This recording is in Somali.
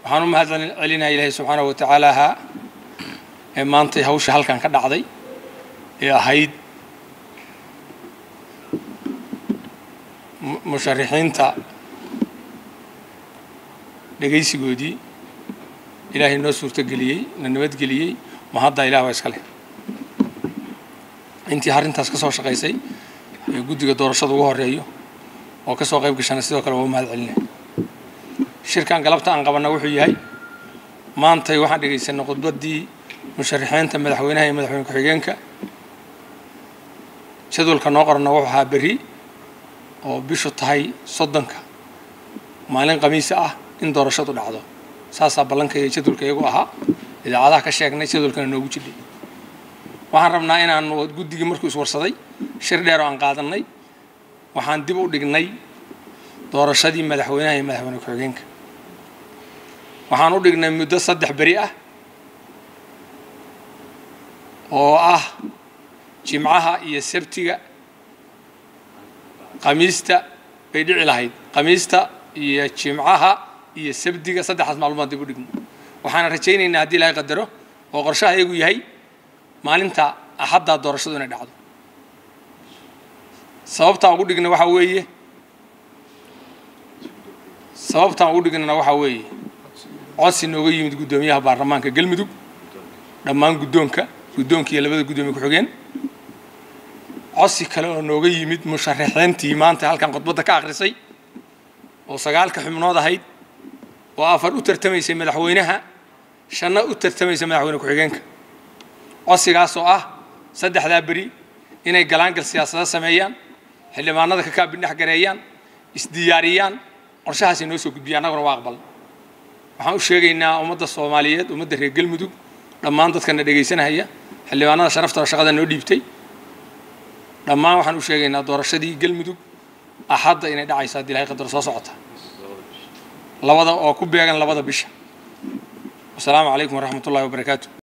waxaan u mahadcelinayaa Ilaahay subxaanahu wa ta'aala maanta hawsha halkan ka dhacday ee ahayd musharixiinta dhageysigoodii Ilaahay noo suurto geliyay nabad geliyay ma hadda Ilaahay iska leh intii arintaas ka soo shaqeysay guddiga doorashada ugu horeeyo oo ka soo qayb gashay sidoo kale waa mahadcelinay shirkan galabta aan qabana wuxuu yahay maanta waxaan dhageysanay khudbadii musharixiinta madaxweynaha iyo madaxweyne ku-xigeenka jadwalka noo qorna wuxuu ahaa bari oo bishu tahay 30 maalin khamiis ah in doorashadu dhacdo saasa balanka iyo jadwalka iyagu ahaa idaacadaha ka sheegnay jadwalkana noogu jidhay waxaan rabnaa inaan guddiga markuu is warsaday shir dheer oo aan qaadanay waxaan dib u dhignay doorashadii madaxweynaha iyo madaxweyne ku-xigeenka waxaan u dhignay muddo 3 bari ah oo ah jimcaha iyo sabtiga khamiista bay dhici lahayd khamiista iyo jimcaha iyo sabtiga saddexaas maalmood dib u dhigno waxaan rajaynaynaa haddii Ilaahay qadaro oo qorshaha iyagu yahay maalinta axadda doorashadu inay dhacdo sababta ugu dhigna waxa weeye codsi nooga yimid gudoomiyaha baarlamaanka galmudug dhammaan guddoonka iyo labada gudoomiye ku-xigeen codsi kale oo nooga yimid musharaxiintii maanta halkan khudbadda ka akhrisay oo 9 xubnood ahayd oo 4 u tartamaysay madaxweynaha 5 u tartamaysay madaxweyne ku-xigeenka codsigaas oo ah 3 bari inay galaangal siyaasadeed sameeyaan xildhibaanada ka kaabindhax gareeyaan isdiyaariyaan qorshahaas inoo soo gudbiyaan anaguna waa aqbal waxaan u sheegaynaa ummadda Soomaaliyeed ummadda reer galmudug dhammaan dadkana dhageysanaya xildhibaanada sharafta shaqada noo dhiibtay dhammaan waxaan u sheegaynaa doorashadii galmudug axadda inay dhacayso haddii Ilaahay qadar soo socota labada oo ku beegan labada bisha. Assalaamu calaykum waraxmatullaahi wabarakaatuh.